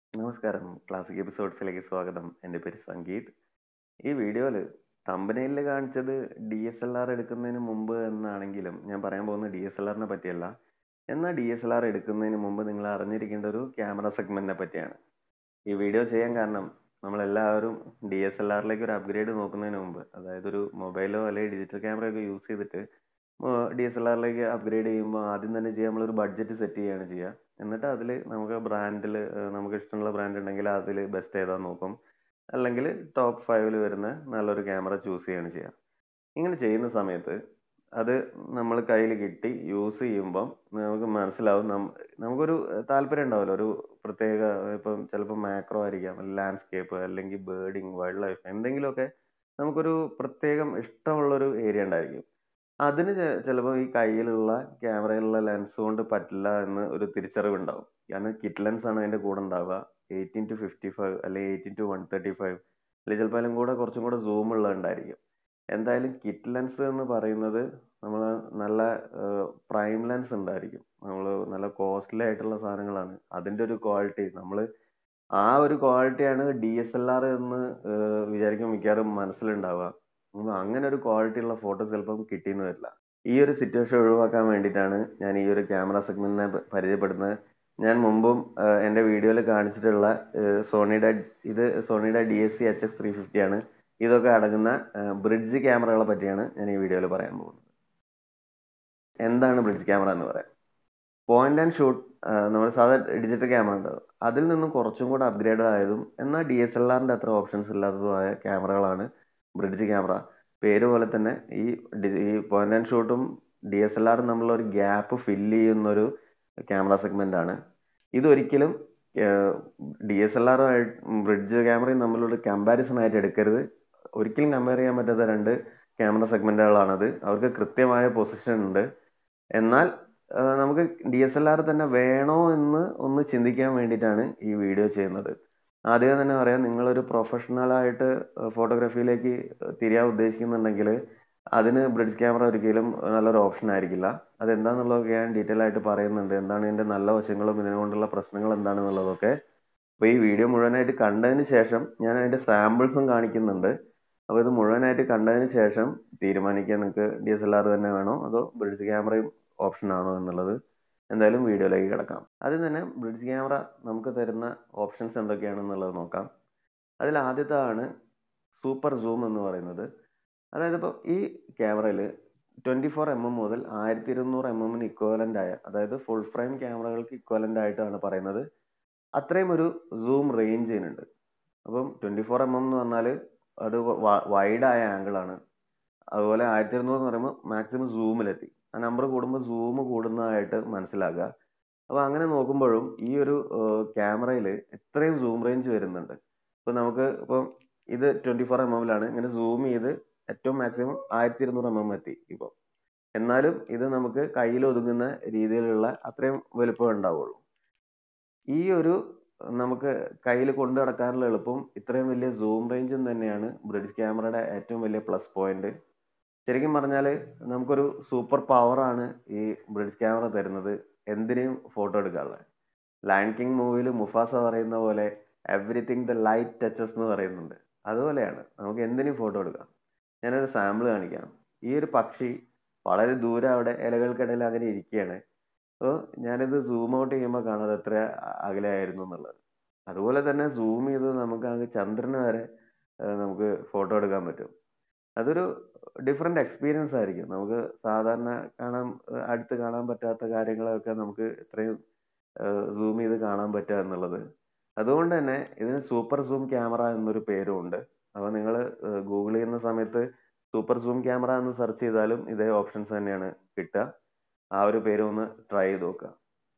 നമസ്കാരം, ക്ലാസിക് എപ്പിസോഡ്സിലേക്ക് സ്വാഗതം. എൻ്റെ പേര് സംഗീത്. ഈ വീഡിയോയിൽ തമ്പനെയിലിൽ കാണിച്ചത് DSLR എടുക്കുന്നതിന് മുമ്പ് എന്നാണെങ്കിലും ഞാൻ പറയാൻ പോകുന്നത് DSLRനെ പറ്റിയല്ല. എന്നാൽ DSLR എടുക്കുന്നതിന് മുമ്പ് നിങ്ങൾ അറിഞ്ഞിരിക്കേണ്ട ഒരു ക്യാമറ സെഗ്മെന്റിനെ പറ്റിയാണ്. ഈ വീഡിയോ ചെയ്യാൻ കാരണം നമ്മളെല്ലാവരും DSLRലേക്ക് ഒരു അപ്ഗ്രേഡ് നോക്കുന്നതിന് മുമ്പ്, അതായത് ഒരു മൊബൈലോ അല്ലെങ്കിൽ ഡിജിറ്റൽ ക്യാമറയൊക്കെ യൂസ് ചെയ്തിട്ട് DSLRലേക്ക് അപ്ഗ്രേഡ് ചെയ്യുമ്പോൾ ആദ്യം തന്നെ ചെയ്യുക, നമ്മളൊരു ബഡ്ജറ്റ് സെറ്റ് ചെയ്യുകയാണ് ചെയ്യുക. എന്നിട്ട് അതിൽ നമുക്ക് ബ്രാൻഡിൽ നമുക്ക് ഇഷ്ടമുള്ള ബ്രാൻഡ് ഉണ്ടെങ്കിൽ അതിൽ ബെസ്റ്റ് ഏതാന്ന് നോക്കും, അല്ലെങ്കിൽ ടോപ്പ് 5 വരുന്ന നല്ലൊരു ക്യാമറ ചൂസ് ചെയ്യുകയാണ് ചെയ്യുക. ഇങ്ങനെ ചെയ്യുന്ന സമയത്ത് അത് നമ്മൾ കയ്യിൽ കിട്ടി യൂസ് ചെയ്യുമ്പം നമുക്ക് മനസ്സിലാവും, നമുക്കൊരു താല്പര്യം ഉണ്ടാവുമല്ലോ, ഒരു പ്രത്യേക, ഇപ്പം ചിലപ്പോൾ മാക്രോ ആയിരിക്കാം, ലാൻഡ്സ്കേപ്പ്, അല്ലെങ്കിൽ ബേർഡിങ്, വൈൽഡ് ലൈഫ്, എന്തെങ്കിലുമൊക്കെ നമുക്കൊരു പ്രത്യേകം ഇഷ്ടമുള്ളൊരു ഏരിയ ഉണ്ടായിരിക്കും. അതിന് ചിലപ്പോൾ ഈ കയ്യിലുള്ള ക്യാമറയിലുള്ള ലെൻസ് കൊണ്ട് പറ്റില്ല എന്ന് ഒരു തിരിച്ചറിവുണ്ടാവും. കാരണം കിറ്റ് ലെൻസ് ആണ് അതിൻ്റെ കൂടെ ഉണ്ടാവുക. 18-55 അല്ലെങ്കിൽ 18-135, അല്ലെങ്കിൽ ചിലപ്പോൾ അതിലും കൂടെ കുറച്ചും കൂടെ സൂം ഉള്ളതുണ്ടായിരിക്കും. എന്തായാലും കിറ്റ് ലെൻസ് എന്ന് പറയുന്നത് നമ്മൾ നല്ല പ്രൈം ലെൻസ് ഉണ്ടായിരിക്കും. നമ്മൾ നല്ല കോസ്റ്റ്ലി ആയിട്ടുള്ള സാധനങ്ങളാണ്. അതിൻ്റെ ഒരു ക്വാളിറ്റി, നമ്മൾ ആ ഒരു ക്വാളിറ്റിയാണ് DSLR എന്ന് വിചാരിക്കും മിക്കവാറും മനസ്സിലുണ്ടാവുക. അങ്ങനെ ഒരു ക്വാളിറ്റി ഉള്ള ഫോട്ടോസ് ചിലപ്പം കിട്ടിയെന്ന് വരില്ല. ഈ ഒരു സിറ്റുവേഷൻ ഒഴിവാക്കാൻ വേണ്ടിയിട്ടാണ് ഞാൻ ഈ ഒരു ക്യാമറ സെഗ്മെന്റിനെ പരിചയപ്പെടുന്നത്. ഞാൻ മുമ്പും എൻ്റെ വീഡിയോയിൽ കാണിച്ചിട്ടുള്ള സോണിയുടെ സോണിയുടെ DSC-HS350 ആണ്. ഇതൊക്കെ അടങ്ങുന്ന ബ്രിഡ്ജ് ക്യാമറകളെ പറ്റിയാണ് ഞാൻ ഈ വീഡിയോയിൽ പറയാൻ പോകുന്നത്. എന്താണ് ബ്രിഡ്ജ് ക്യാമറ എന്ന് പറയാം? പോയിന്റ് ആൻഡ് ഷൂട്ട്, നമ്മൾ സാധാ ഡിജിറ്റൽ ക്യാമറ ഉണ്ടാവും, അതിൽ നിന്നും കുറച്ചും കൂടെ അപ്ഗ്രേഡ് ആയതും എന്നാൽ DSLRന്റെ അത്ര ഓപ്ഷൻസ് ഇല്ലാത്തതുമായ ക്യാമറകളാണ് ബ്രിഡ്ജ് ക്യാമറ. പേര് പോലെ തന്നെ ഈ പോയിന്റ് ആൻഡ് ഷൂട്ടും DSLRും തമ്മിലുള്ള ഒരു ഗ്യാപ്പ് ഫില്ല് ചെയ്യുന്നൊരു ക്യാമറ സെഗ്മെന്റ് ആണ്. ഇതൊരിക്കലും DSLR ബ്രിഡ്ജ് ക്യാമറയും തമ്മിലുള്ള കമ്പാരിസൺ ആയിട്ട് എടുക്കരുത്. ഒരിക്കലും കമ്പയർ ചെയ്യാൻ പറ്റാത്ത രണ്ട് ക്യാമറ സെഗ്മെന്റുകളാണത്. അവർക്ക് കൃത്യമായ പൊസിഷൻ ഉണ്ട്. എന്നാൽ നമുക്ക് DSLR തന്നെ വേണോ എന്ന് ഒന്ന് ചിന്തിക്കാൻ വേണ്ടിയിട്ടാണ് ഈ വീഡിയോ ചെയ്യുന്നത്. ആദ്യമേ തന്നെ പറയാം, നിങ്ങളൊരു പ്രൊഫഷണലായിട്ട് ഫോട്ടോഗ്രാഫിയിലേക്ക് തിരിയാൻ ഉദ്ദേശിക്കുന്നുണ്ടെങ്കിൽ അതിന് ബ്രിഡ്ജ് ക്യാമറ ഒരിക്കലും നല്ലൊരു ഓപ്ഷൻ ആയിരിക്കില്ല. അതെന്താണെന്നുള്ളതൊക്കെ ഞാൻ ഡീറ്റെയിൽ ആയിട്ട് പറയുന്നുണ്ട്. എന്താണ് ഇതിൻ്റെ നല്ല വശങ്ങളും ഇതിനുകൊണ്ടുള്ള പ്രശ്നങ്ങൾ എന്താണെന്നുള്ളതൊക്കെ. അപ്പോൾ ഈ വീഡിയോ മുഴുവനായിട്ട് കണ്ടതിന് ശേഷം ഞാൻ അതിൻ്റെ സാമ്പിൾസും കാണിക്കുന്നുണ്ട്. അപ്പോൾ ഇത് മുഴുവനായിട്ട് കണ്ടതിന് ശേഷം തീരുമാനിക്കുക നിങ്ങൾക്ക് DSLR തന്നെ വേണോ അതോ ബ്രിഡ്ജ് ക്യാമറയും ഓപ്ഷൻ ആണോ എന്നുള്ളത്. എന്തായാലും വീഡിയോയിലേക്ക് കിടക്കാം. ആദ്യം തന്നെ ബ്രിഡ്ജ് ക്യാമറ നമുക്ക് തരുന്ന ഓപ്ഷൻസ് എന്തൊക്കെയാണെന്നുള്ളത് നോക്കാം. അതിൽ ആദ്യത്തേതാണ് സൂപ്പർ സൂം എന്ന് പറയുന്നത്. അതായത് ഇപ്പോൾ ഈ ക്യാമറയിൽ 24mm മുതൽ 1200mm ഇക്വലൻ്റ് ആയ, അതായത് ഫുൾ ഫ്രെയിം ക്യാമറകൾക്ക് ഇക്വലൻ്റ് ആയിട്ടാണ് പറയുന്നത്. അത്രയും ഒരു സൂം റേഞ്ച് ഇതിനുണ്ട്. അപ്പം 24mm എന്ന് പറഞ്ഞാൽ അത് വൈഡായ ആംഗിളാണ്. അതുപോലെ 1200 എന്ന് പറയുമ്പോൾ മാക്സിമം സൂമിലെത്തി. ആ നമ്പർ കൂടുമ്പോൾ സൂം കൂടുന്നതായിട്ട് മനസ്സിലാക്കുക. അപ്പോൾ അങ്ങനെ നോക്കുമ്പോഴും ഈ ഒരു ക്യാമറയിൽ എത്രയും സൂം റേഞ്ച് വരുന്നുണ്ട്. ഇപ്പോൾ നമുക്ക് ഇപ്പം ഇത് 24mm ഇങ്ങനെ സൂം ചെയ്ത് ഏറ്റവും മാക്സിമം 1200mm എത്തി ഇപ്പോൾ. എന്നാലും ഇത് നമുക്ക് കയ്യിൽ ഒതുങ്ങുന്ന രീതിയിലുള്ള അത്രയും വലുപ്പം ഉണ്ടാവുള്ളൂ. ഈ ഒരു നമുക്ക് കയ്യിൽ കൊണ്ടു നടക്കാനുള്ള എളുപ്പം ഇത്രയും വലിയ സൂം റേഞ്ചും തന്നെയാണ് ബ്രിഡ്ജ് ക്യാമറയുടെ ഏറ്റവും വലിയ പ്ലസ് പോയിന്റ്. ശരിക്കും പറഞ്ഞാൽ നമുക്കൊരു സൂപ്പർ പവറാണ് ഈ ബ്രിഡ്ജ് ക്യാമറ തരുന്നത് എന്തിനേയും ഫോട്ടോ എടുക്കാനുള്ളത്. ലയൺ കിങ് മൂവിയിൽ മുഫാസ പറയുന്ന പോലെ എവറിത്തിങ് ദ ലൈറ്റ് ടച്ചസ് എന്ന് പറയുന്നുണ്ട്. അതുപോലെയാണ് നമുക്ക് എന്തിനേയും ഫോട്ടോ എടുക്കാം. ഞാനൊരു സാമ്പിൾ കാണിക്കാം. ഈ ഒരു പക്ഷി വളരെ ദൂരെ അവിടെ ഇലകൾക്കിടയിൽ അങ്ങനെ ഇരിക്കുകയാണ്. അപ്പോൾ ഞാനിത് സൂം ഔട്ട് ചെയ്യുമ്പോൾ കാണാതെ എത്ര അകലെയായിരുന്നു എന്നുള്ളത്. അതുപോലെ തന്നെ സൂം ചെയ്ത് നമുക്ക് അങ്ങ് ചന്ദ്രന് വരെ നമുക്ക് ഫോട്ടോ എടുക്കാൻ പറ്റും. അതൊരു ഡിഫറെൻ്റ് എക്സ്പീരിയൻസ് ആയിരിക്കും. നമുക്ക് സാധാരണ അടുത്ത് കാണാൻ പറ്റാത്ത കാര്യങ്ങളൊക്കെ നമുക്ക് ഇത്രയും സൂം ചെയ്ത് കാണാൻ പറ്റുക എന്നുള്ളത്. അതുകൊണ്ട് തന്നെ ഇതിന് സൂപ്പർ സൂം ക്യാമറ എന്നൊരു പേരും ഉണ്ട്. അപ്പോൾ നിങ്ങൾ ഗൂഗിൾ ചെയ്യുന്ന സമയത്ത് സൂപ്പർ സൂം ക്യാമറ എന്ന് സെർച്ച് ചെയ്താലും ഇതേ ഓപ്ഷൻസ് തന്നെയാണ് കിട്ടുക. ആ ഒരു പേര് ഒന്ന് ട്രൈ ചെയ്ത് നോക്കുക.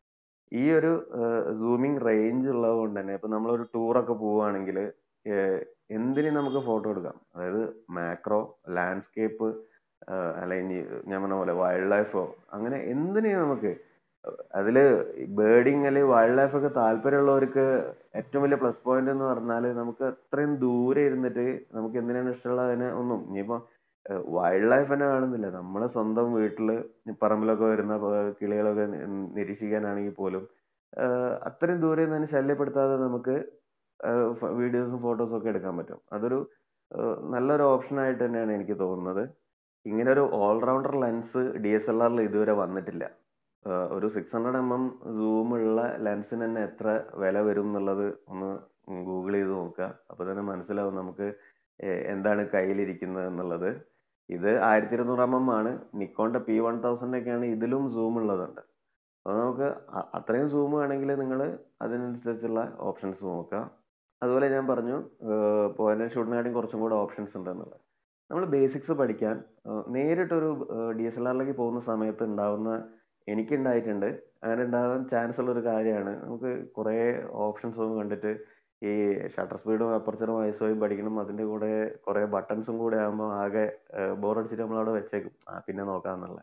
ഈ ഒരു സൂമിങ് റേഞ്ച് ഉള്ളത് കൊണ്ട് തന്നെ ഇപ്പം നമ്മളൊരു ടൂറൊക്കെ പോവുകയാണെങ്കിൽ എന്തിനും നമുക്ക് ഫോട്ടോ എടുക്കാം. അതായത് മാക്രോ, ലാൻഡ്സ്കേപ്പ്, അല്ലെങ്കിൽ ഞാൻ പറഞ്ഞ പോലെ വൈൽഡ് ലൈഫോ, അങ്ങനെ എന്തിനേയും നമുക്ക് അതിൽ ബേർഡിങ് അല്ലെങ്കിൽ വൈൽഡ് ലൈഫൊക്കെ താല്പര്യമുള്ളവർക്ക് ഏറ്റവും വലിയ പ്ലസ് പോയിന്റ് എന്ന് പറഞ്ഞാൽ നമുക്ക് അത്രയും ദൂരെ ഇരുന്നിട്ട് നമുക്ക് എന്തിനാണ് ഇഷ്ടമുള്ളത് അതിനെ ഒന്നും, ഇനിയിപ്പോൾ വൈൽഡ് ലൈഫ് തന്നെ കാണുന്നില്ല, നമ്മളെ സ്വന്തം വീട്ടിൽ പറമ്പിലൊക്കെ വരുന്ന കിളികളൊക്കെ നിരീക്ഷിക്കാനാണെങ്കിൽ പോലും അത്രയും ദൂരെ നിന്ന് തന്നെ ശല്യപ്പെടുത്താതെ നമുക്ക് വീഡിയോസും ഫോട്ടോസും ഒക്കെ എടുക്കാൻ പറ്റും. അതൊരു നല്ലൊരു ഓപ്ഷനായിട്ട് തന്നെയാണ് എനിക്ക് തോന്നുന്നത്. ഇങ്ങനെ ഒരു ഓൾറൗണ്ടർ ലെൻസ് DSLR-ൽ ഇതുവരെ വന്നിട്ടില്ല. ഒരു 600mm സൂമുള്ള ലെൻസിന് തന്നെ എത്ര വില വരും എന്നുള്ളത് ഒന്ന് ഗൂഗിൾ ചെയ്ത് നോക്കുക. അപ്പോൾ തന്നെ മനസ്സിലാവും നമുക്ക് എന്താണ് കയ്യിലിരിക്കുന്നത് എന്നുള്ളത്. ഇത് 1200mm ആണ്. നിക്കോണിന്റെ P1000 ഒക്കെയാണ് ഇതിലും സൂം ഉള്ളതുണ്ട്. അപ്പോൾ നമുക്ക് അത്രയും സൂം ആണെങ്കിൽ നിങ്ങൾ അതിനനുസരിച്ചുള്ള ഓപ്ഷൻസ് നോക്കുക. അതുപോലെ ഞാൻ പറഞ്ഞു പോയിന്റ് ആൻഡ് ഷൂട്ടിനായിട്ടും കുറച്ചും കൂടെ ഓപ്ഷൻസ് ഉണ്ടെന്നുള്ളത്. നമ്മൾ ബേസിക്സ് പഠിക്കാൻ നേരിട്ടൊരു DSLR-ലേക്ക് പോകുന്ന സമയത്ത് എനിക്കുണ്ടായിട്ടുണ്ട്. അങ്ങനെ ഉണ്ടാകാൻ ചാൻസ് ഉള്ളൊരു കാര്യമാണ്. നമുക്ക് കുറേ ഓപ്ഷൻസ് ഒന്നും കണ്ടിട്ട് ഈ ഷട്ടർ സ്പീഡും അപ്പർച്ചറും ഐസോയും പഠിക്കണം. അതിൻ്റെ കൂടെ കുറേ ബട്ടൺസും കൂടെ ആകുമ്പോൾ ആകെ ബോറടിച്ചിട്ട് നമ്മളവിടെ വെച്ചേക്കും. പിന്നെ നോക്കാമെന്നുള്ള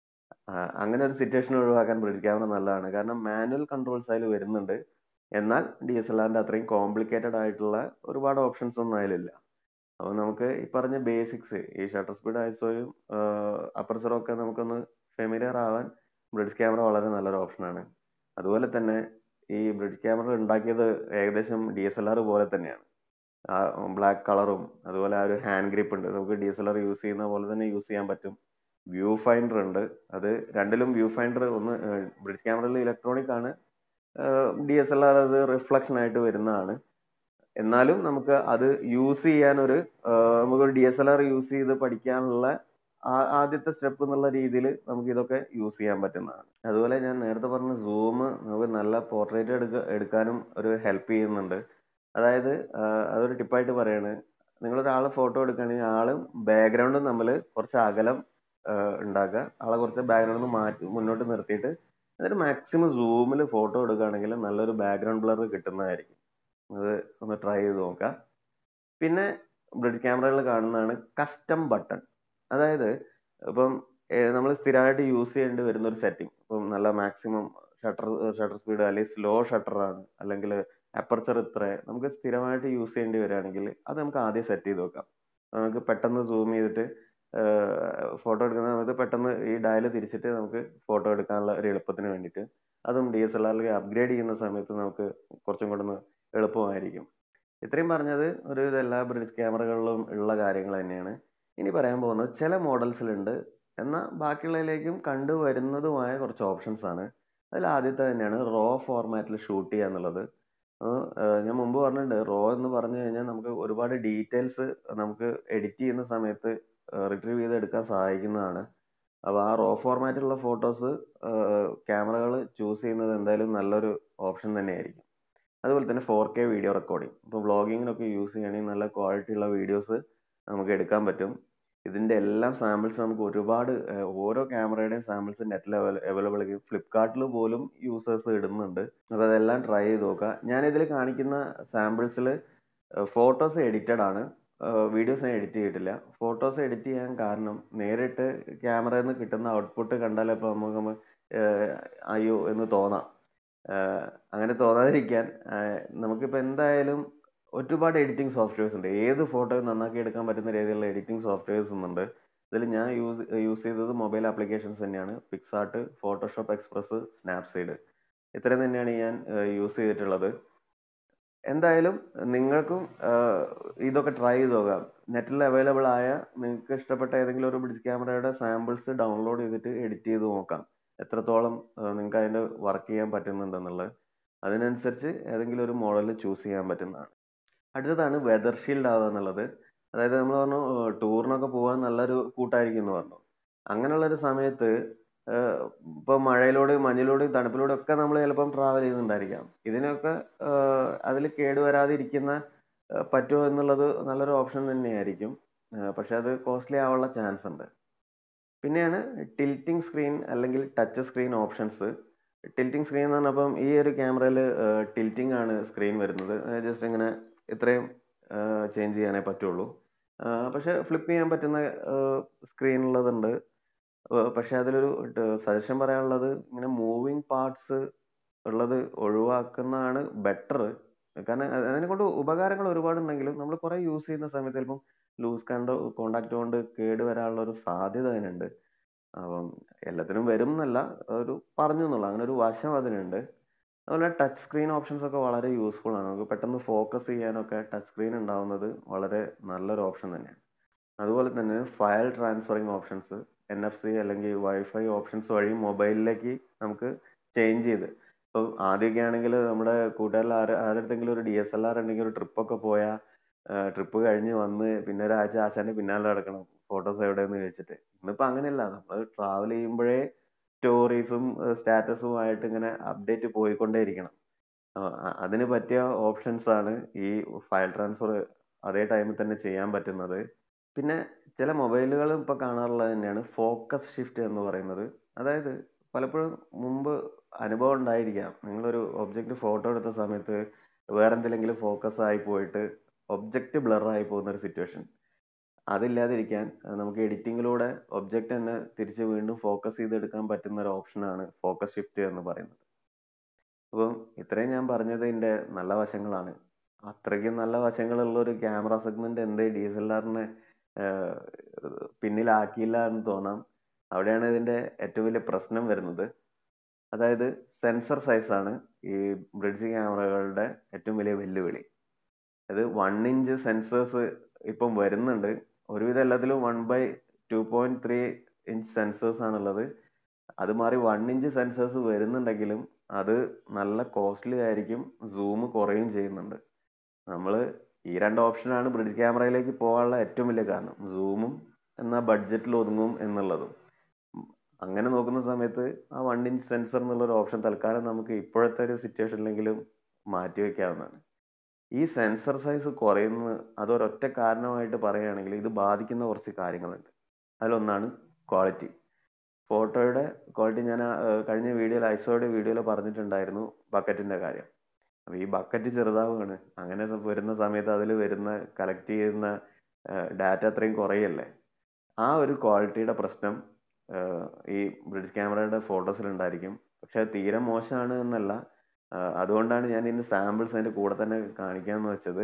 അങ്ങനെ ഒരു സിറ്റുവേഷൻ ഒഴിവാക്കാൻ ബ്രിഡ്ജ് ക്യാമറ നല്ലതാണ്. കാരണം മാനുവൽ കൺട്രോൾസ് അതിൽ വരുന്നുണ്ട്. എന്നാൽ DSLR-ന്റെ അത്രയും കോംപ്ലിക്കേറ്റഡ് ആയിട്ടുള്ള ഒരുപാട് ഓപ്ഷൻസ് ഒന്നും അതിലില്ല. അപ്പോൾ നമുക്ക് ഈ പറഞ്ഞ ബേസിക്സ്, ഈ ഷട്ടർ സ്പീഡ് ഐസോയും അപ്പർച്ചറും ഒക്കെ നമുക്കൊന്ന് ഫെമിലിയർ ആവാൻ ബ്രിഡ്ജ് ക്യാമറ വളരെ നല്ലൊരു ഓപ്ഷനാണ്. അതുപോലെ തന്നെ ഈ ബ്രിഡ്ജ് ക്യാമറ ഉണ്ടാക്കിയത് ഏകദേശം DSLR പോലെ തന്നെയാണ്. ആ ബ്ലാക്ക് കളറും അതുപോലെ ആ ഒരു ഹാൻഡ് ഗ്രിപ്പ് ഉണ്ട്. നമുക്ക് DSLR യൂസ് ചെയ്യുന്ന പോലെ തന്നെ യൂസ് ചെയ്യാൻ പറ്റും. വ്യൂ ഫൈൻഡർ ഉണ്ട്. അത് രണ്ടിലും വ്യൂ ഫൈൻഡർ ഒന്ന് ബ്രിഡ്ജ് ക്യാമറയിൽ ഇലക്ട്രോണിക് ആണ്, DSLR അത് റിഫ്ലക്ഷൻ ആയിട്ട് വരുന്നതാണ്. എന്നാലും നമുക്ക് അത് യൂസ് ചെയ്യാൻ നമുക്കൊരു DSLR യൂസ് ചെയ്ത് പഠിക്കാനുള്ള ആദ്യത്തെ സ്റ്റെപ്പ് എന്നുള്ള രീതിയിൽ നമുക്ക് ഇതൊക്കെ യൂസ് ചെയ്യാൻ പറ്റുന്നതാണ്. അതുപോലെ ഞാൻ നേരത്തെ പറഞ്ഞ സൂം നമുക്ക് നല്ല പോർട്രേറ്റ് എടുക്കാനും ഒരു ഹെൽപ്പ് ചെയ്യുന്നുണ്ട്. അതായത് അതൊരു ടിപ്പായിട്ട് പറയാണ്, നിങ്ങളൊരാളെ ഫോട്ടോ എടുക്കുകയാണെങ്കിൽ ആളും ബാക്ക്ഗ്രൗണ്ടും തമ്മിൽ കുറച്ച് അകലം ഉണ്ടാക്കുക. ആളെ കുറച്ച് ബാക്ക്ഗ്രൗണ്ടിൽ നിന്ന് മാറ്റി മുന്നോട്ട് നിർത്തിയിട്ട് എന്നിട്ട് മാക്സിമം സൂമിൽ ഫോട്ടോ എടുക്കുകയാണെങ്കിൽ നല്ലൊരു ബാക്ക്ഗ്രൗണ്ട് ബ്ലർ കിട്ടുന്നതായിരിക്കും. അത് ഒന്ന് ട്രൈ ചെയ്ത് നോക്കാം. പിന്നെ ബ്രിഡ്ജ് ക്യാമറകളിൽ കാണുന്നതാണ് കസ്റ്റം ബട്ടൺ. അതായത് ഇപ്പം നമ്മൾ സ്ഥിരമായിട്ട് യൂസ് ചെയ്യേണ്ടി വരുന്ന ഒരു സെറ്റിംഗ്, ഇപ്പം നല്ല മാക്സിമം ഷട്ടർ സ്പീഡ് അല്ലെങ്കിൽ സ്ലോ ഷട്ടറാണ്, അല്ലെങ്കിൽ അപ്പർച്ചർ ഇത്ര നമുക്ക് സ്ഥിരമായിട്ട് യൂസ് ചെയ്യേണ്ടി വരികയാണെങ്കിൽ അത് നമുക്ക് ആദ്യം സെറ്റ് ചെയ്ത് വെക്കാം. നമുക്ക് പെട്ടെന്ന് സൂം ചെയ്തിട്ട് ഫോട്ടോ എടുക്കുന്ന സമയത്ത് പെട്ടെന്ന് ഈ ഡയൽ തിരിച്ചിട്ട് നമുക്ക് ഫോട്ടോ എടുക്കാനുള്ള ഒരു എളുപ്പത്തിന് വേണ്ടിയിട്ട് അതും DSLR-ലേക്ക് അപ്ഗ്രേഡ് ചെയ്യുന്ന സമയത്ത് നമുക്ക് കുറച്ചും കൂടെ ഒന്ന് എളുപ്പമായിരിക്കും. ഇത്രയും പറഞ്ഞത് ഒരു എല്ലാ ബ്രിഡ്ജ് ക്യാമറകളിലും ഉള്ള കാര്യങ്ങൾ തന്നെയാണ്. ഇനി പറയാൻ പോകുന്നത് ചില മോഡൽസിലുണ്ട്, എന്നാൽ ബാക്കിയുള്ളതിലേക്കും കണ്ടുവരുന്നതുമായ കുറച്ച് ഓപ്ഷൻസ് ആണ്. അതിൽ ആദ്യത്തെ തന്നെയാണ് റോ ഫോർമാറ്റിൽ ഷൂട്ട് ചെയ്യുക എന്നുള്ളത്. ഞാൻ മുമ്പ് പറഞ്ഞിട്ടുണ്ട്, റോ എന്ന് പറഞ്ഞു കഴിഞ്ഞാൽ നമുക്ക് ഒരുപാട് ഡീറ്റെയിൽസ് നമുക്ക് എഡിറ്റ് ചെയ്യുന്ന സമയത്ത് റിട്രീവ് ചെയ്ത് എടുക്കാൻ സഹായിക്കുന്നതാണ്. അപ്പോൾ ആ റോ ഫോർമാറ്റിലുള്ള ഫോട്ടോസ് ക്യാമറകൾ ചൂസ് ചെയ്യുന്നത് എന്തായാലും നല്ലൊരു ഓപ്ഷൻ തന്നെയായിരിക്കും. അതുപോലെ തന്നെ 4K വീഡിയോ റെക്കോർഡിംഗ്, ഇപ്പോൾ വ്ളോഗിങ്ങിനൊക്കെ യൂസ് ചെയ്യണമെങ്കിൽ നല്ല ക്വാളിറ്റി ഉള്ള വീഡിയോസ് നമുക്ക് എടുക്കാൻ പറ്റും. ഇതിൻ്റെ എല്ലാം സാമ്പിൾസ് നമുക്ക് ഒരുപാട് ഓരോ ക്യാമറയുടെയും സാമ്പിൾസ് നെറ്റിൽ അവൈലബിൾ ആയിരിക്കും. ഫ്ലിപ്കാർട്ടിൽ പോലും യൂസേഴ്സ് ഇടുന്നുണ്ട്. അപ്പോൾ അതെല്ലാം ട്രൈ ചെയ്ത് നോക്കുക. ഞാനിതിൽ കാണിക്കുന്ന സാമ്പിൾസിൽ ഫോട്ടോസ് എഡിറ്റഡ് ആണ്, വീഡിയോസ് ഞാൻ എഡിറ്റ് ചെയ്തിട്ടില്ല. ഫോട്ടോസ് എഡിറ്റ് ചെയ്യാൻ കാരണം നേരിട്ട് ക്യാമറയിൽ നിന്ന് കിട്ടുന്ന ഔട്ട്പുട്ട് കണ്ടാലേ ഇപ്പോൾ നമുക്ക് അയ്യോ എന്ന് തോന്നാം. അങ്ങനെ തോന്നാതിരിക്കാൻ നമുക്കിപ്പോൾ എന്തായാലും ഒരുപാട് എഡിറ്റിംഗ് സോഫ്റ്റ്വെയർസ് ഉണ്ട്. ഏത് ഫോട്ടോയും നന്നാക്കി എടുക്കാൻ പറ്റുന്ന രീതിയിലുള്ള എഡിറ്റിംഗ് സോഫ്റ്റ്വെയർസ് ഉണ്ട്. ഇതിൽ ഞാൻ യൂസ് ചെയ്തത് മൊബൈൽ ആപ്ലിക്കേഷൻസ് തന്നെയാണ്. പിക്സാർട്ട്, ഫോട്ടോഷോപ്പ് എക്സ്പ്രസ്, സ്നാപ്സീഡ്, ഇത്രയും തന്നെയാണ് ഞാൻ യൂസ് ചെയ്തിട്ടുള്ളത്. എന്തായാലും നിങ്ങൾക്കും ഇതൊക്കെ ട്രൈ ചെയ്ത് നോക്കാം. നെറ്റിൽ അവൈലബിൾ ആയ നിങ്ങൾക്ക് ഇഷ്ടപ്പെട്ട ഏതെങ്കിലും ഒരു ബ്രിഡ്ജ് ക്യാമറയുടെ സാമ്പിൾസ് ഡൗൺലോഡ് ചെയ്തിട്ട് എഡിറ്റ് ചെയ്ത് നോക്കാം, എത്രത്തോളം നിങ്ങൾക്ക് അതിൻ്റെ വർക്ക് ചെയ്യാൻ പറ്റുന്നുണ്ടെന്നുള്ളത്. അതിനനുസരിച്ച് ഏതെങ്കിലും ഒരു മോഡൽ ചൂസ് ചെയ്യാൻ പറ്റുന്നതാണ്. അടുത്തതാണ് വെതർ ഷീൽഡ് ആവുക എന്നുള്ളത്. അതായത് നമ്മൾ പറഞ്ഞു ടൂറിനൊക്കെ പോകാൻ നല്ലൊരു കൂട്ടായിരിക്കും എന്ന് പറഞ്ഞു. അങ്ങനെയുള്ളൊരു സമയത്ത് ഇപ്പോൾ മഴയിലൂടെയും മഞ്ഞിലൂടെയും തണുപ്പിലൂടെ ഒക്കെ നമ്മൾ ചിലപ്പം ട്രാവൽ ചെയ്യുന്നുണ്ടായിരിക്കാം. ഇതിനൊക്കെ അതിൽ കേടുവരാതിരിക്കുന്ന പറ്റുമോ എന്നുള്ളത് നല്ലൊരു ഓപ്ഷൻ തന്നെയായിരിക്കും. പക്ഷെ അത് കോസ്റ്റ്ലി ആവാനുള്ള ചാൻസ് ഉണ്ട്. പിന്നെയാണ് ടിൽറ്റിംഗ് സ്ക്രീൻ അല്ലെങ്കിൽ touch screen options. Tilting screen എന്ന് പറഞ്ഞപ്പം ഈ ഒരു ക്യാമറയിൽ ടിൽറ്റിംഗ് ആണ് സ്ക്രീൻ വരുന്നത്. ജസ്റ്റ് ഇങ്ങനെ ഇത്രയും ചേഞ്ച് ചെയ്യാനേ പറ്റുള്ളൂ. പക്ഷെ ഫ്ലിപ്പ് ചെയ്യാൻ പറ്റുന്ന സ്ക്രീൻ ഉള്ളതുണ്ട്. പക്ഷെ അതിലൊരു സജഷൻ പറയാനുള്ളത്, ഇങ്ങനെ മൂവിങ് പാർട്സ് ഉള്ളത് ഒഴിവാക്കുന്നതാണ് ബെറ്റർ. കാരണം അതിനെ കൊണ്ട് ഉപകാരങ്ങൾ ഒരുപാടുണ്ടെങ്കിലും നമ്മൾ കുറേ യൂസ് ചെയ്യുന്ന സമയത്ത് ചിലപ്പം ലൂസ് കോണ്ടാക്ട് കൊണ്ട് കേട് വരാനുള്ള ഒരു സാധ്യത അതിനുണ്ട്. അപ്പം എല്ലാത്തിനും വരും എന്നല്ല, ഒരു പറഞ്ഞു എന്നുള്ള അങ്ങനെ ഒരു വശം അതിനുണ്ട്. അതുപോലെ ടച്ച് സ്ക്രീൻ ഓപ്ഷൻസ് ഒക്കെ വളരെ യൂസ്ഫുൾ ആണ്. നമുക്ക് പെട്ടെന്ന് ഫോക്കസ് ചെയ്യാനൊക്കെ ടച്ച് സ്ക്രീൻ ഉണ്ടാവുന്നത് വളരെ നല്ലൊരു ഓപ്ഷൻ തന്നെയാണ്. അതുപോലെ തന്നെ ഫയൽ ട്രാൻസ്ഫറിങ് ഓപ്ഷൻസ്, NFC അല്ലെങ്കിൽ വൈഫൈ ഓപ്ഷൻസ് വഴി മൊബൈലിലേക്ക് നമുക്ക് ചേഞ്ച് ചെയ്ത്, ഇപ്പോൾ ആദ്യമൊക്കെ ആണെങ്കിൽ നമ്മുടെ കൂട്ടുകാരിൽ ആരുടെടുത്തെങ്കിലും ഒരു DSLR ഉണ്ടെങ്കിൽ ഒരു ട്രിപ്പൊക്കെ പോയാൽ ട്രിപ്പ് കഴിഞ്ഞ് വന്ന് പിന്നെ ഒരാഴ്ച ആശാന്റെ പിന്നാലെ നടക്കണം ഫോട്ടോസ് എവിടെയെന്ന് ചോദിച്ചിട്ട്. ഇന്നിപ്പോൾ അങ്ങനെയല്ല, നമ്മൾ ട്രാവൽ ചെയ്യുമ്പോഴേ സ്റ്റോറീസും സ്റ്റാറ്റസും ആയിട്ട് ഇങ്ങനെ അപ്ഡേറ്റ് പോയിക്കൊണ്ടേയിരിക്കണം. അതിന് പറ്റിയ ഓപ്ഷൻസ് ആണ് ഈ ഫയൽ ട്രാൻസ്ഫർ അതേ ടൈമിൽ തന്നെ ചെയ്യാൻ പറ്റുന്നത്. പിന്നെ ചില മൊബൈലുകൾ ഇപ്പോൾ കാണാറുള്ളത് തന്നെയാണ് ഫോക്കസ് ഷിഫ്റ്റ് എന്ന് പറയുന്നത്. അതായത് പലപ്പോഴും മുമ്പ് അനുഭവം ഉണ്ടായിരിക്കാം, നിങ്ങളൊരു ഒബ്ജക്റ്റ് ഫോട്ടോ എടുത്ത സമയത്ത് വേറെ എന്തെങ്കിലും ഫോക്കസ് ആയി പോയിട്ട് ഒബ്ജക്റ്റ് ബ്ലർ ആയി പോകുന്ന ഒരു സിറ്റുവേഷൻ. അതില്ലാതിരിക്കാൻ നമുക്ക് എഡിറ്റിങ്ങിലൂടെ ഒബ്ജക്റ്റ് തന്നെ തിരിച്ച് വീണ്ടും ഫോക്കസ് ചെയ്തെടുക്കാൻ പറ്റുന്ന ഒരു ഓപ്ഷനാണ് ഫോക്കസ് ഷിഫ്റ്റ് എന്ന് പറയുന്നത്. അപ്പം ഇത്രയും ഞാൻ പറഞ്ഞത് ഇതിൻ്റെ നല്ല വശങ്ങളാണ്. അത്രയ്ക്കും നല്ല വശങ്ങളുള്ള ഒരു ക്യാമറ സെഗ്മെന്റ് എന്തേ DSLRനെ പിന്നിലാക്കിയില്ല എന്ന് തോന്നാം. അവിടെയാണ് ഇതിൻ്റെ ഏറ്റവും വലിയ പ്രശ്നം വരുന്നത്. അതായത് സെൻസർ സൈസാണ് ഈ ബ്രിഡ്ജ് ക്യാമറകളുടെ ഏറ്റവും വലിയ വെല്ലുവിളി. അത് 1 ഇഞ്ച് സെൻസേഴ്സ് ഇപ്പം വരുന്നുണ്ട്. ഒരുവിധം എല്ലാത്തിലും 1/2.3 ഇഞ്ച് സെൻസേഴ്സ് ആണുള്ളത്. അത് മാറി 1 ഇഞ്ച് സെൻസേഴ്സ് വരുന്നുണ്ടെങ്കിലും അത് നല്ല കോസ്റ്റ്ലി ആയിരിക്കും, സൂം കുറയും ചെയ്യുന്നുണ്ട്. നമ്മൾ ഈ രണ്ട് ഓപ്ഷനാണ് ബ്രിഡ്ജ് ക്യാമറയിലേക്ക് പോകാനുള്ള ഏറ്റവും വലിയ കാരണം, സൂമും എന്നാൽ ബഡ്ജറ്റിൽ ഒതുങ്ങും എന്നുള്ളതും. അങ്ങനെ നോക്കുന്ന സമയത്ത് ആ 1 ഇഞ്ച് സെൻസർ എന്നുള്ളൊരു ഓപ്ഷൻ തൽക്കാലം നമുക്ക് ഇപ്പോഴത്തെ ഒരു സിറ്റുവേഷനിലെങ്കിലും മാറ്റി വയ്ക്കാവുന്നതാണ്. ഈ സെൻസർ സൈസ് കുറയുന്നത് അതൊരൊറ്റ കാരണമായിട്ട് പറയുകയാണെങ്കിൽ ഇത് ബാധിക്കുന്ന കുറച്ച് കാര്യങ്ങളുണ്ട്. അതിലൊന്നാണ് ക്വാളിറ്റി. ഫോട്ടോയുടെ ക്വാളിറ്റി ഞാൻ കഴിഞ്ഞ വീഡിയോയിൽ ഐസോയുടെ വീഡിയോയിൽ പറഞ്ഞിട്ടുണ്ടായിരുന്നു ബക്കറ്റിൻ്റെ കാര്യം. അപ്പോൾ ഈ ബക്കറ്റ് ചെറുതാവുകയാണ്. അങ്ങനെ വരുന്ന സമയത്ത് അതിൽ വരുന്ന കളക്ട് ചെയ്യുന്ന ഡാറ്റ അത്രയും കുറയല്ലേ. ആ ഒരു ക്വാളിറ്റിയുടെ പ്രശ്നം ഈ ബ്രിഡ്ജ് ക്യാമറയുടെ ഫോട്ടോസിലുണ്ടായിരിക്കും. പക്ഷെ അത് തീരെ മോശമാണ് എന്നല്ല, അതുകൊണ്ടാണ് ഞാൻ ഇതിൻ്റെ സാമ്പിൾസ് അതിൻ്റെ കൂടെ തന്നെ കാണിക്കാമെന്ന് വെച്ചത്.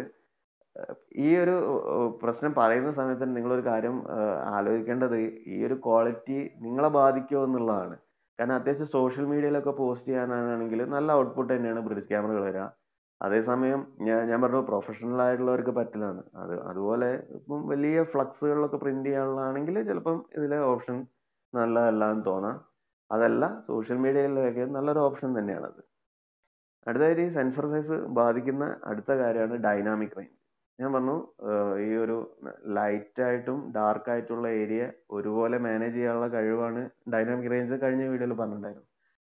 ഈ ഒരു പ്രശ്നം പറയുന്ന സമയത്ത് നിങ്ങളൊരു കാര്യം ആലോചിക്കേണ്ടത് ഈ ഒരു ക്വാളിറ്റി നിങ്ങളെ ബാധിക്കുമോ എന്നുള്ളതാണ്. കാരണം അത്യാവശ്യം സോഷ്യൽ മീഡിയയിലൊക്കെ പോസ്റ്റ് ചെയ്യാനാണെങ്കിൽ നല്ല ഔട്ട്പുട്ട് തന്നെയാണ് ബ്രിഡ്ജ് ക്യാമറകൾ വരിക. അതേസമയം ഞാൻ പറഞ്ഞു പ്രൊഫഷണൽ ആയിട്ടുള്ളവർക്ക് പറ്റില്ലാണ്. അതുപോലെ ഇപ്പം വലിയ ഫ്ലക്സുകളിലൊക്കെ പ്രിന്റ് ചെയ്യാനുള്ളതാണെങ്കിൽ ചിലപ്പം ഇതിലെ ഓപ്ഷൻ നല്ലതല്ല എന്ന് തോന്നാം. അതല്ല, സോഷ്യൽ മീഡിയയിലൊക്കെ നല്ലൊരു ഓപ്ഷൻ തന്നെയാണത്. അടുത്തതായിട്ട് ഈ സെൻസർ സൈസ് ബാധിക്കുന്ന അടുത്ത കാര്യമാണ് ഡൈനാമിക് റേഞ്ച്. ഞാൻ പറഞ്ഞു ഈ ഒരു ലൈറ്റായിട്ടും ഡാർക്ക് ആയിട്ടുള്ള ഏരിയ ഒരുപോലെ മാനേജ് ചെയ്യാനുള്ള കഴിവാണ് ഡൈനാമിക് റേഞ്ച് കഴിഞ്ഞ വീഡിയോയിൽ പറഞ്ഞിട്ടുണ്ടായിരുന്നു.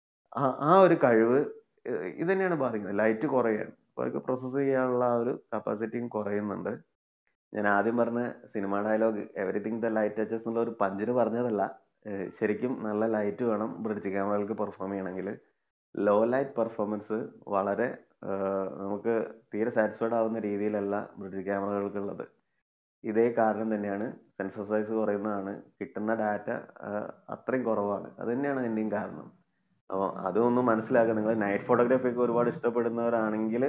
ആ ഒരു കഴിവ് ഇത് തന്നെയാണ് ബാധിക്കുന്നത്. ലൈറ്റ് കുറയാണ്, അപ്പോൾ അവർക്ക് പ്രോസസ്സ് ചെയ്യാനുള്ള ആ ഒരു കപ്പാസിറ്റിയും കുറയുന്നുണ്ട്. ഞാൻ ആദ്യം പറഞ്ഞ cinema dialogue everything the light touches എന്നുള്ള ഒരു പഞ്ചിന് പറഞ്ഞതല്ല. ശരിക്കും നല്ല ലൈറ്റ് വേണം ബ്രിഡ്ജ് ക്യാമറകൾക്ക് പെർഫോം ചെയ്യണമെങ്കിൽ. ലോ ലൈറ്റ് പെർഫോമൻസ് വളരെ നമുക്ക് തീരെ സാറ്റിസ്ഫൈഡ് ആവുന്ന രീതിയിലല്ല ബ്രിഡ്ജ് ക്യാമറകൾക്കുള്ളത്. ഇതേ കാരണം തന്നെയാണ് സെൻസർ സൈസ് കുറയുന്നതാണ്, കിട്ടുന്ന ഡാറ്റ അത്രയും കുറവാണ്. അത് തന്നെയാണ് അതിൻ്റെയും കാരണം. അപ്പോൾ അതൊന്നും മനസ്സിലാക്കുക. നിങ്ങൾ നൈറ്റ് ഫോട്ടോഗ്രാഫി ഒക്കെ ഒരുപാട് ഇഷ്ടപ്പെടുന്നവരാണെങ്കിൽ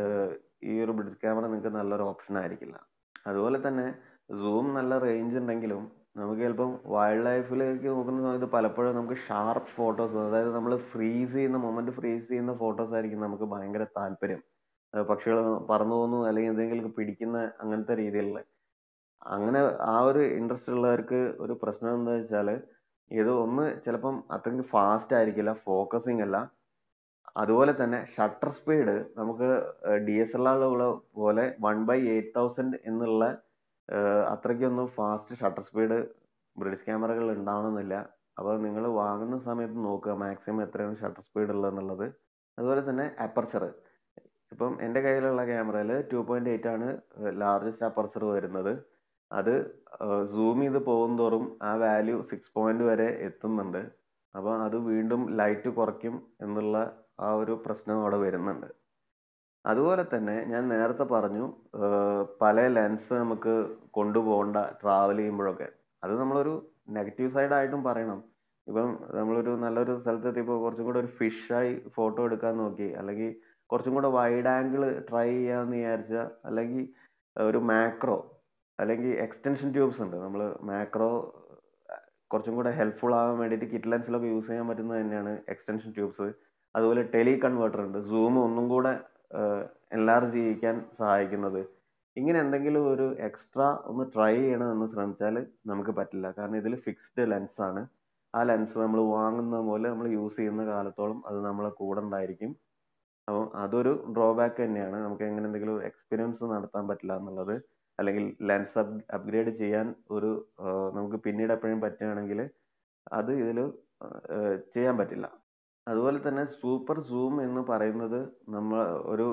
ഈ ഒരു ബ്രിഡ്ജ് ക്യാമറ നിങ്ങൾക്ക് നല്ലൊരു ഓപ്ഷൻ ആയിരിക്കില്ല. അതുപോലെ തന്നെ സൂം നല്ല റേഞ്ച് ഉണ്ടെങ്കിലും നമുക്ക് ചിലപ്പം വൈൽഡ് ലൈഫിലേക്ക് നോക്കുന്ന സമയത്ത് പലപ്പോഴും നമുക്ക് ഷാർപ്പ് ഫോട്ടോസ്, അതായത് നമ്മൾ ഫ്രീസ് ചെയ്യുന്ന ഫോട്ടോസ് ആയിരിക്കും നമുക്ക് ഭയങ്കര താല്പര്യം. പക്ഷികൾ പറന്നു പോകുന്നു അല്ലെങ്കിൽ എന്തെങ്കിലും പിടിക്കുന്ന അങ്ങനത്തെ രീതിയിലുള്ള അങ്ങനെ ആ ഒരു ഇൻട്രസ്റ്റ് ഉള്ളവർക്ക് ഒരു പ്രശ്നം എന്താ വെച്ചാൽ ഇത് ഒന്ന് ചിലപ്പം അത്രയ്ക്ക് ഫാസ്റ്റ് ആയിരിക്കില്ല, ഫോക്കസിങ് അല്ല. അതുപോലെ തന്നെ ഷട്ടർ സ്പീഡ് നമുക്ക് DSLR പോലെ 1/8000 എന്നുള്ള അത്രയ്ക്കൊന്നും ഫാസ്റ്റ് ഷട്ടർ സ്പീഡ് ബ്രിഡ്ജ് ക്യാമറകൾ ഉണ്ടാവണമെന്നില്ല. അപ്പോൾ നിങ്ങൾ വാങ്ങുന്ന സമയത്ത് നോക്കുക മാക്സിമം എത്രയാണ് ഷട്ടർ സ്പീഡ് ഉള്ളതെന്നുള്ളത്. അതുപോലെ തന്നെ അപ്പർച്ചർ. ഇപ്പം എൻ്റെ കയ്യിലുള്ള ക്യാമറയിൽ 2.8 ആണ് ലാർജസ്റ്റ് അപ്പർച്ചർ വരുന്നത്. അത് സൂം ചെയ്ത് പോകുന്തോറും ആ വാല്യൂ 6 വരെ എത്തുന്നുണ്ട്. അപ്പോൾ അത് വീണ്ടും ലൈറ്റ് കുറയ്ക്കും എന്നുള്ള ആ ഒരു പ്രശ്നം അവിടെ വരുന്നുണ്ട്. അതുപോലെ തന്നെ ഞാൻ നേരത്തെ പറഞ്ഞു പല ലെൻസ് നമുക്ക് കൊണ്ടുപോകണ്ട ട്രാവൽ ചെയ്യുമ്പോഴൊക്കെ. അത് നമ്മളൊരു നെഗറ്റീവ് സൈഡായിട്ടും പറയണം. ഇപ്പം നമ്മളൊരു നല്ലൊരു സ്ഥലത്തെത്തിയപ്പോൾ കുറച്ചും കൂടെ ഒരു ഫിഷായി ഫോട്ടോ എടുക്കാൻ നോക്കി, അല്ലെങ്കിൽ കുറച്ചും കൂടെ വൈഡ് ആംഗിൾ ട്രൈ ചെയ്യാമെന്ന് വിചാരിച്ചാൽ, അല്ലെങ്കിൽ ഒരു മാക്രോ അല്ലെങ്കിൽ എക്സ്റ്റൻഷൻ ട്യൂബ്സ് ഉണ്ട്. നമ്മൾ മാക്രോ കുറച്ചും കൂടെ ഹെൽപ്ഫുൾ ആവാൻ വേണ്ടിയിട്ട് കിറ്റ് ലെൻസിലൊക്കെ യൂസ് ചെയ്യാൻ പറ്റുന്നത് തന്നെയാണ് എക്സ്റ്റൻഷൻ ട്യൂബ്സ്. അതുപോലെ ടെലി കൺവേർട്ടർ ഉണ്ട്, സൂം ഒന്നും കൂടെ എൻലാർജ് ചെയ്യിക്കാൻ സഹായിക്കുന്നത്. ഇങ്ങനെ എന്തെങ്കിലും ഒരു എക്സ്ട്രാ ഒന്ന് ട്രൈ ചെയ്യണമെന്ന് ശ്രമിച്ചാൽ നമുക്ക് പറ്റില്ല. കാരണം ഇതിൽ ഫിക്സ്ഡ് ലെൻസാണ്. ആ ലെൻസ് നമ്മൾ വാങ്ങുന്ന പോലെ നമ്മൾ യൂസ് ചെയ്യുന്ന കാലത്തോളം അത് നമ്മളെ കൂടെ ഉണ്ടായിരിക്കും. അപ്പോൾ അതൊരു ഡ്രോബാക്ക് തന്നെയാണ്. നമുക്ക് എങ്ങനെ എന്തെങ്കിലും എക്സ്പീരിയൻസ് നടത്താൻ പറ്റില്ല എന്നുള്ളത്, അല്ലെങ്കിൽ ലെൻസ് അപ്ഗ്രേഡ് ചെയ്യാൻ ഒരു നമുക്ക് പിന്നീട് എപ്പോഴും പറ്റുകയാണെങ്കിൽ അത് ഇതിൽ ചെയ്യാൻ പറ്റില്ല. അതുപോലെ തന്നെ സൂപ്പർ സൂം എന്ന് പറയുന്നത് നമ്മൾ ഒരു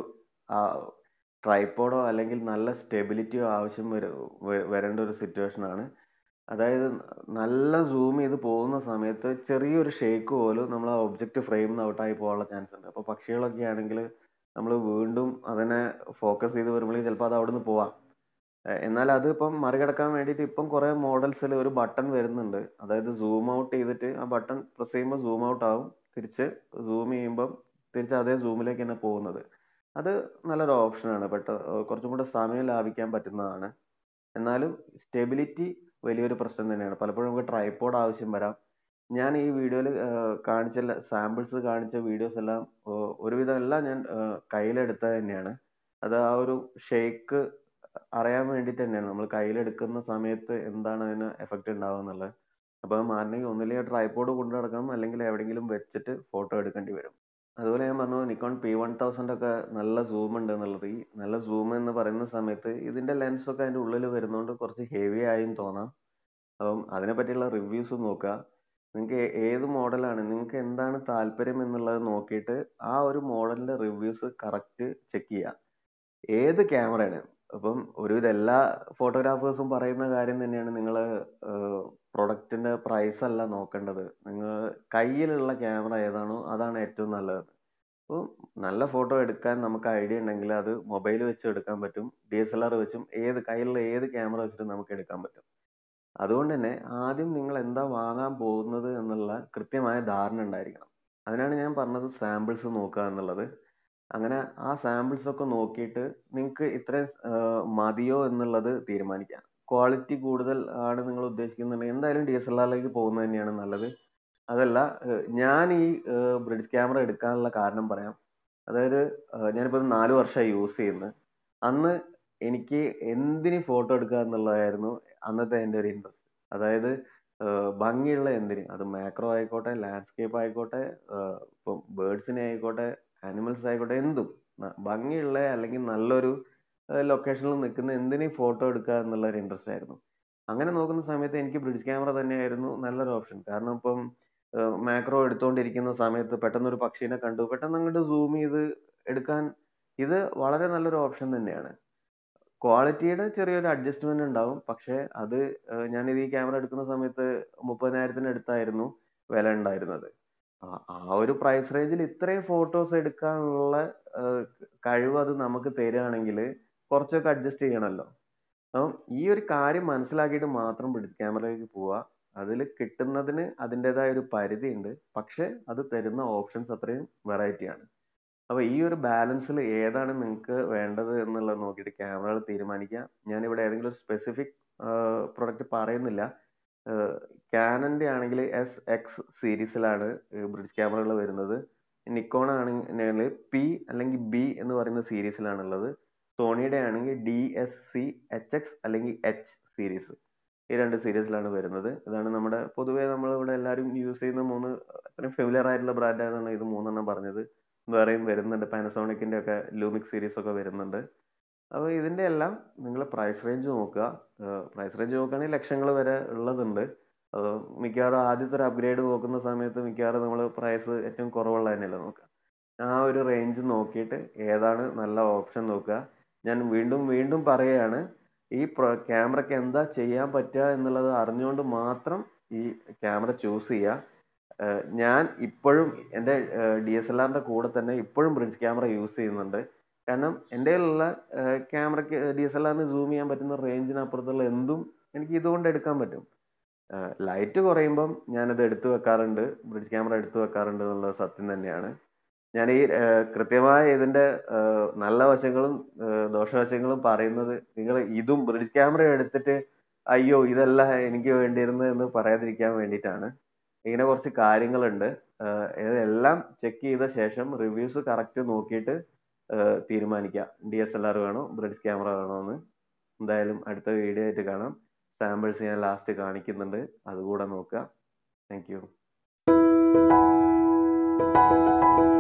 ട്രൈപ്പോഡോ അല്ലെങ്കിൽ നല്ല സ്റ്റെബിലിറ്റിയോ ആവശ്യം വരേണ്ട ഒരു സിറ്റുവേഷനാണ്. അതായത് നല്ല സൂം ചെയ്ത് പോകുന്ന സമയത്ത് ചെറിയൊരു ഷേക്ക് പോലും നമ്മൾ ആ ഒബ്ജക്റ്റ് ഫ്രെയിമിൽ നിന്ന് ഔട്ടായി പോകാനുള്ള ചാൻസ് ഉണ്ട്. അപ്പോൾ പക്ഷികളൊക്കെ ആണെങ്കിൽ നമ്മൾ വീണ്ടും അതിനെ ഫോക്കസ് ചെയ്ത് വരുമ്പോഴേക്കും ചിലപ്പോൾ അത് അവിടെ നിന്ന് പോവാം. എന്നാൽ അത് ഇപ്പം മറികടക്കാൻ വേണ്ടിയിട്ട് ഇപ്പം കുറേ മോഡൽസിൽ ഒരു ബട്ടൺ വരുന്നുണ്ട്. അതായത് സൂം ഔട്ട് ചെയ്തിട്ട് ആ ബട്ടൺ പ്രസ് ചെയ്യുമ്പോൾ സൂം ഔട്ട് ആവും, തിരിച്ച് സൂം ചെയ്യുമ്പം തിരിച്ച് അതേ സൂമിലേക്ക് തന്നെ പോകുന്നത്. അത് നല്ലൊരു ഓപ്ഷനാണ്. കുറച്ചും കൂടെ സമയം ലാഭിക്കാൻ പറ്റുന്നതാണ്. എന്നാലും സ്റ്റെബിലിറ്റി വലിയൊരു പ്രശ്നം തന്നെയാണ്. പലപ്പോഴും നമുക്ക് ട്രൈപോഡ് ആവശ്യം വരാം. ഞാൻ ഈ വീഡിയോയിൽ കാണിച്ച സാമ്പിൾസ് കാണിച്ച വീഡിയോസ് എല്ലാം ഒരുവിധം എല്ലാം ഞാൻ കയ്യിലെടുത്തത് തന്നെയാണ്. അത് ആ ഒരു ഷേക്ക് അറിയാൻ വേണ്ടിയിട്ട് തന്നെയാണ്. നമ്മൾ കയ്യിലെടുക്കുന്ന സമയത്ത് എന്താണ് അതിന് എഫക്റ്റ് ഉണ്ടാവുക എന്നുള്ളത്. അപ്പോൾ അത് മാറണമെങ്കിൽ ഒന്നില്ലെങ്കിൽ ട്രൈപോഡ് കൊണ്ടു നടക്കണം, അല്ലെങ്കിൽ എവിടെയെങ്കിലും വെച്ചിട്ട് ഫോട്ടോ എടുക്കേണ്ടി വരും. അതുപോലെ ഞാൻ പറഞ്ഞു നിക്കോൺ P1000 ഒക്കെ നല്ല സൂം ഉണ്ട് എന്നുള്ളത്. ഈ നല്ല സൂം എന്ന് പറയുന്ന സമയത്ത് ഇതിന്റെ ലെൻസ് ഒക്കെ അതിന്റെ ഉള്ളിൽ വരുന്നതുകൊണ്ട് കുറച്ച് ഹെവി ആയും തോന്നാം. അപ്പം അതിനെ പറ്റിയുള്ള റിവ്യൂസ് നോക്കുക. നിങ്ങൾക്ക് ഏത് മോഡലാണ്, നിങ്ങൾക്ക് എന്താണ് താല്പര്യം എന്നുള്ളത് നോക്കിയിട്ട് ആ ഒരു മോഡലിന്റെ റിവ്യൂസ് കറക്റ്റ് ചെക്ക് ചെയ്യുക. ഏത് ക്യാമറയാണ്, അപ്പം ഒരുവിധം എല്ലാ ഫോട്ടോഗ്രാഫേഴ്സും പറയുന്ന കാര്യം തന്നെയാണ്, നിങ്ങൾ പ്രൊഡക്റ്റിന്റെ പ്രൈസ് അല്ല നോക്കേണ്ടത്, നിങ്ങൾ കയ്യിലുള്ള ക്യാമറ ഏതാണോ അതാണ് ഏറ്റവും നല്ലത്. അപ്പോൾ നല്ല ഫോട്ടോ എടുക്കാൻ നമുക്ക് ഐഡിയ ഉണ്ടെങ്കിൽ അത് മൊബൈൽ വെച്ച് എടുക്കാൻ പറ്റും, DSLR വെച്ചും കയ്യിലുള്ള ഏത് ക്യാമറ വെച്ചിട്ടും നമുക്ക് എടുക്കാൻ പറ്റും. അതുകൊണ്ട് തന്നെ ആദ്യം നിങ്ങൾ എന്താ വാങ്ങാൻ പോകുന്നത് എന്നുള്ള കൃത്യമായ ധാരണ ഉണ്ടായിരിക്കണം. അതിനാണ് ഞാൻ പറഞ്ഞത് സാമ്പിൾസ് നോക്കുക എന്നുള്ളത്. അങ്ങനെ ആ സാമ്പിൾസ് ഒക്കെ നോക്കിയിട്ട് നിങ്ങൾക്ക് ഇത്രയും മതിയോ എന്നുള്ളത് തീരുമാനിക്കാം. ക്വാളിറ്റി കൂടുതൽ ആണ് നിങ്ങൾ ഉദ്ദേശിക്കുന്നുണ്ടെങ്കിൽ എന്തായാലും DSLRലേക്ക് പോകുന്നത് തന്നെയാണ് നല്ലത്. അതല്ല, ഞാൻ ഈ ബ്രിഡ്ജ് ക്യാമറ എടുക്കാനുള്ള കാരണം പറയാം. അതായത് ഞാനിപ്പോൾ 4 വർഷമായി യൂസ് ചെയ്യുന്നത്. അന്ന് എനിക്ക് എന്തിന് ഫോട്ടോ എടുക്കുക എന്നുള്ളതായിരുന്നു അന്നത്തെ എൻ്റെ ഒരു ഇൻട്രസ്റ്റ്. അതായത് ഭംഗിയുള്ള എന്തിന്, അത് മാക്രോ ആയിക്കോട്ടെ, ലാൻഡ്സ്കേപ്പ് ആയിക്കോട്ടെ, ഇപ്പം ബേർഡ്സിനെ ആയിക്കോട്ടെ, ആനിമൽസ് ആയിക്കോട്ടെ, എന്തും ഭംഗിയുള്ള അല്ലെങ്കിൽ നല്ലൊരു ലൊക്കേഷനിൽ നിൽക്കുന്ന എന്തിനും ഫോട്ടോ എടുക്കുക എന്നുള്ള ഒരു ഇൻട്രസ്റ്റ് ആയിരുന്നു. അങ്ങനെ നോക്കുന്ന സമയത്ത് എനിക്ക് ബ്രിഡ്ജ് ക്യാമറ തന്നെയായിരുന്നു നല്ലൊരു ഓപ്ഷൻ. കാരണം ഇപ്പം മാക്രോ എടുത്തുകൊണ്ടിരിക്കുന്ന സമയത്ത് പെട്ടെന്ന് ഒരു പക്ഷീനെ കണ്ടു, പെട്ടെന്ന് അങ്ങോട്ട് സൂം ചെയ്ത് എടുക്കാൻ ഇത് വളരെ നല്ലൊരു ഓപ്ഷൻ തന്നെയാണ്. ക്വാളിറ്റിയുടെ ചെറിയൊരു അഡ്ജസ്റ്റ്മെന്റ് ഉണ്ടാവും, പക്ഷെ അത് ഞാനിത് ഈ ക്യാമറ എടുക്കുന്ന സമയത്ത് 30,000 അടുത്തായിരുന്നു വില ഉണ്ടായിരുന്നത്. ആ ഒരു പ്രൈസ് റേഞ്ചിൽ ഇത്രയും ഫോട്ടോസ് എടുക്കാനുള്ള കഴിവ് അത് നമുക്ക് തരികയാണെങ്കിൽ കുറച്ചൊക്കെ അഡ്ജസ്റ്റ് ചെയ്യണമല്ലോ. അപ്പം ഈ ഒരു കാര്യം മനസ്സിലാക്കിയിട്ട് മാത്രം ബ്രിഡ്ജ് ക്യാമറയിലേക്ക് പോവുക. അതിൽ കിട്ടുന്നതിന് അതിൻ്റെതായ ഒരു പരിധി ഉണ്ട്, പക്ഷെ അത് തരുന്ന ഓപ്ഷൻസ് അത്രയും വെറൈറ്റിയാണ്. അപ്പോൾ ഈ ഒരു ബാലൻസിൽ ഏതാണ് നിങ്ങൾക്ക് വേണ്ടത് എന്നുള്ളത് നോക്കിയിട്ട് ക്യാമറകൾ തീരുമാനിക്കുക. ഞാനിവിടെ ഏതെങ്കിലും ഒരു സ്പെസിഫിക് പ്രൊഡക്റ്റ് പറയുന്നില്ല. ക്യാനൻ്റെ ആണെങ്കിൽ SX സീരീസിലാണ് ബ്രിഡ്ജ് ക്യാമറകൾ വരുന്നത്. നിക്കോൺ ആണെങ്കിൽ P അല്ലെങ്കിൽ B എന്ന് പറയുന്ന സീരീസിലാണുള്ളത്. സോണിയുടെ ആണെങ്കിൽ DSC HX അല്ലെങ്കിൽ H സീരീസ്, ഈ 2 സീരീസിലാണ് വരുന്നത്. ഇതാണ് നമ്മുടെ പൊതുവേ നമ്മളിവിടെ എല്ലാവരും യൂസ് ചെയ്യുന്ന 3 അത്രയും ഫെമിലിയർ ആയിട്ടുള്ള ബ്രാൻഡ് ആയതാണ് ഇത് 3 പറഞ്ഞത്. വേറെയും വരുന്നുണ്ട്, പാനസോണിക്കിൻ്റെ ഒക്കെ ലൂമിക് സീരീസ് ഒക്കെ വരുന്നുണ്ട്. അപ്പോൾ ഇതിൻ്റെ എല്ലാം നിങ്ങൾ പ്രൈസ് റേഞ്ച് നോക്കുക. പ്രൈസ് റേഞ്ച് നോക്കുകയാണെങ്കിൽ ലക്ഷങ്ങൾ വരെ ഉള്ളതുണ്ട്. മിക്കവാറും ആദ്യത്തെ ഒരു അപ്ഗ്രേഡ് നോക്കുന്ന സമയത്ത് മിക്കവാറും നമ്മൾ പ്രൈസ് ഏറ്റവും കുറവുള്ള തന്നെയല്ലേ നോക്കുക. ആ ഒരു റേഞ്ച് നോക്കിയിട്ട് ഏതാണ് നല്ല ഓപ്ഷൻ നോക്കുക. ഞാൻ വീണ്ടും വീണ്ടും പറയുകയാണ്, ഈ ക്യാമറയ്ക്ക് എന്താ ചെയ്യാൻ പറ്റുക എന്നുള്ളത് അറിഞ്ഞുകൊണ്ട് മാത്രം ഈ ക്യാമറ ചൂസ് ചെയ്യുക. ഞാൻ ഇപ്പോഴും എൻ്റെ DSLRൻ്റെ കൂടെ തന്നെ ഇപ്പോഴും ബ്രിഡ്ജ് ക്യാമറ യൂസ് ചെയ്യുന്നുണ്ട്. കാരണം എൻ്റെ കയ്യിലുള്ള ക്യാമറയ്ക്ക് DSLRന് സൂം ചെയ്യാൻ പറ്റുന്ന റേഞ്ചിനപ്പുറത്തുള്ള എന്തും എനിക്ക് ഇതുകൊണ്ട് എടുക്കാൻ പറ്റും. ലൈറ്റ് കുറയുമ്പം ഞാനത് എടുത്തു വെക്കാറുണ്ട്, ബ്രിഡ്ജ് ക്യാമറ എടുത്തു വെക്കാറുണ്ട് എന്നുള്ളത് സത്യം തന്നെയാണ്. ഞാൻ ഈ കൃത്യമായ ഇതിൻ്റെ നല്ല വശങ്ങളും ദോഷവശങ്ങളും പറയുന്നത് നിങ്ങൾ ഇതും ബ്രിഡ്ജ് ക്യാമറ എടുത്തിട്ട് അയ്യോ ഇതല്ല എനിക്ക് വേണ്ടിയിരുന്നത് എന്ന് പറയാതിരിക്കാൻ വേണ്ടിയിട്ടാണ്. ഇങ്ങനെ കുറച്ച് കാര്യങ്ങളുണ്ട്. ഇതെല്ലാം ചെക്ക് ചെയ്ത ശേഷം റിവ്യൂസ് കറക്റ്റ് നോക്കിയിട്ട് തീരുമാനിക്കുക DSLR വേണോ ബ്രിഡ്ജ് ക്യാമറ വേണോ എന്ന്. എന്തായാലും അടുത്ത വീഡിയോ ആയിട്ട് കാണാം. സാമ്പിൾസ് ഞാൻ ലാസ്റ്റ് കാണിക്കുന്നുണ്ട്, അതുകൂടെ നോക്കുക. Thank U.